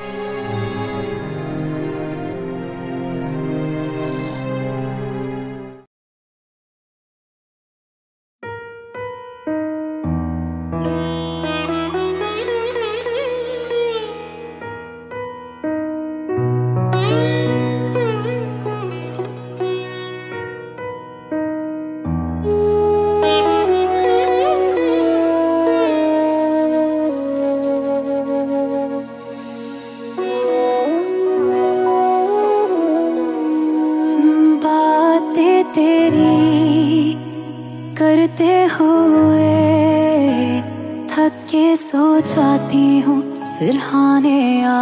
तेरी करते हुए थक के सो जाती हूँ सिरहाने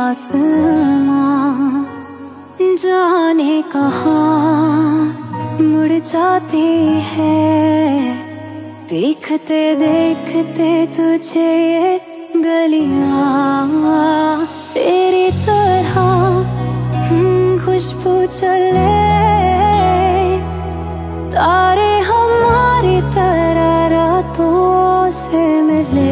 आसमां, जाने कहाँ मुड़ जाती है देखते देखते तुझे ये गलियां। तेरी तरह खुशबू चले तारे हमारी तरह रातों से मिले।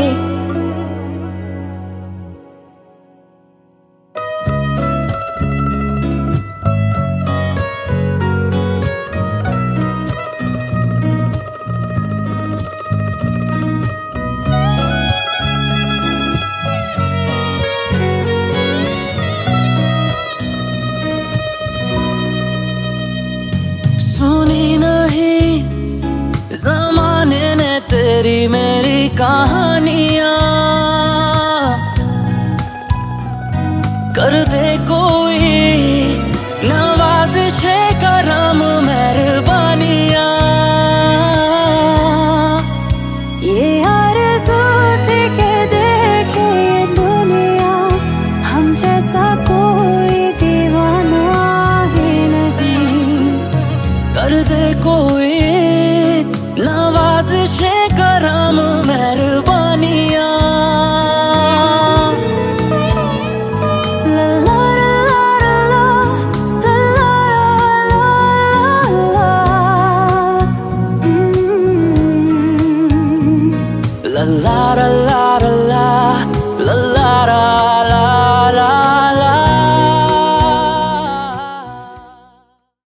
सुनी नहीं ज़माने ने तेरी मेरी कहानियाँ, कर दे कोई नवाज़िशे करम मेहरबानियाँ। ये आरज़ू थी के देखे ये दुनिया, हम जैसा कोई दीवाना ही नहीं। कर दे कोई नवाज़िशे करम मेहरबानियाँ। La la la la la